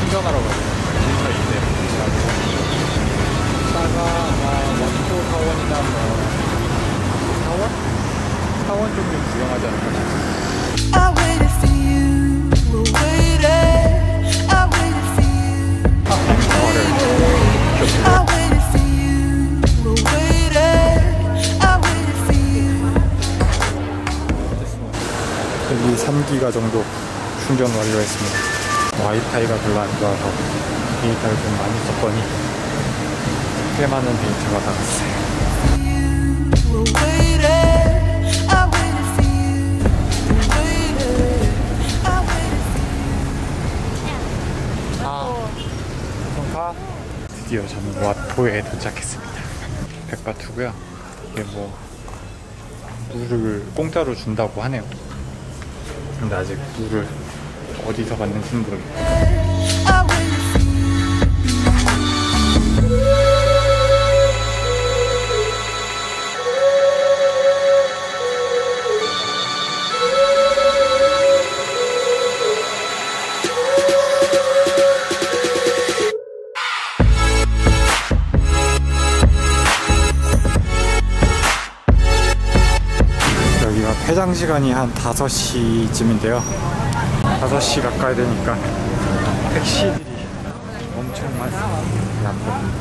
충전하러 가요. 근처에 있대요. 차가 원포 사원이나 사원? 사원 쪽을 구경하지 않을까 싶어요. I waited for you, we're waiting. I waited for you. I waited for you, we're waiting. I waited for you. 여기 3기가 정도 충전 완료했습니다. 와이파이가 별로 안 좋아서 데이터를 좀 많이 썼더니 꽤 많은 데이터가 나갔어요. 드디어 저는 와토에 도착했습니다. 백바투고요. 이게 뭐 물을 공짜로 준다고 하네요. 근데 아직 물을 어디서 받는지는 모르겠어요. 여기가 폐장 시간이 한 5시쯤인데요. 5시 가까이 되니까 택시들이 엄청 많습니다.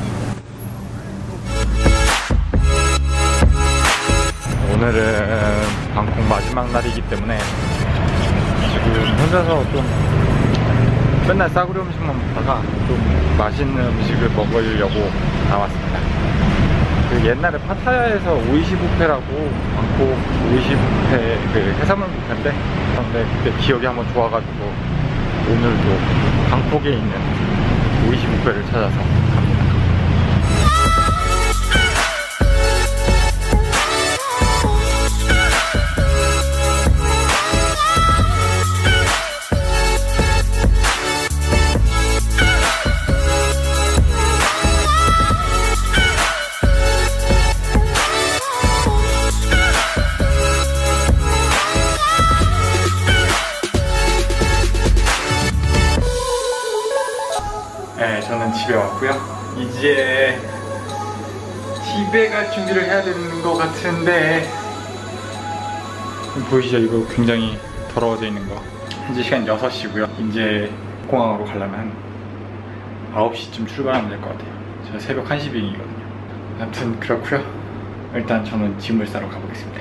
오늘은 방콕 마지막 날이기 때문에 지금 혼자서 좀 맨날 싸구려 음식만 먹다가 좀 맛있는 음식을 먹으려고 나왔습니다. 그 옛날에 파타야에서 오이시 뷔페라고 방콕 오이시 뷔페 그 해산물 뷔페인데 그때 기억이 한번 좋아가지고 오늘도 방콕에 있는 오이시 뷔페를 찾아서 갑니다. 네, 저는 집에 왔고요. 이제 집에 갈 준비를 해야 되는 것 같은데 보이시죠? 이거 굉장히 더러워져 있는 거. 현재 시간 6시고요. 이제 공항으로 가려면 9시쯤 출발하면 될 것 같아요. 제가 새벽 1시 비행이거든요. 아무튼 그렇고요. 일단 저는 짐을 싸러 가보겠습니다.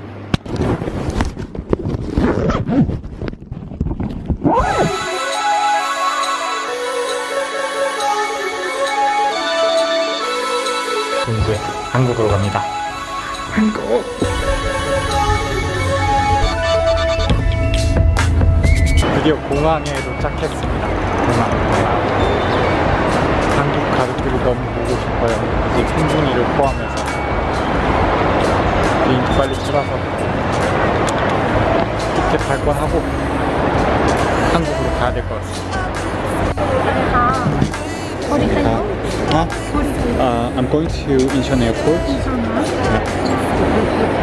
이제 한국으로 갑니다. 한국! 드디어 공항에 도착했습니다. 한국 가족들이 너무 보고 싶어요. 이제 핑둥이를 포함해서 비행기 빨리 찾아서 티켓 발권하고 한국으로 가야 될 것 같습니다. 어디 가요? I'm going to Incheon Airport. 이상아.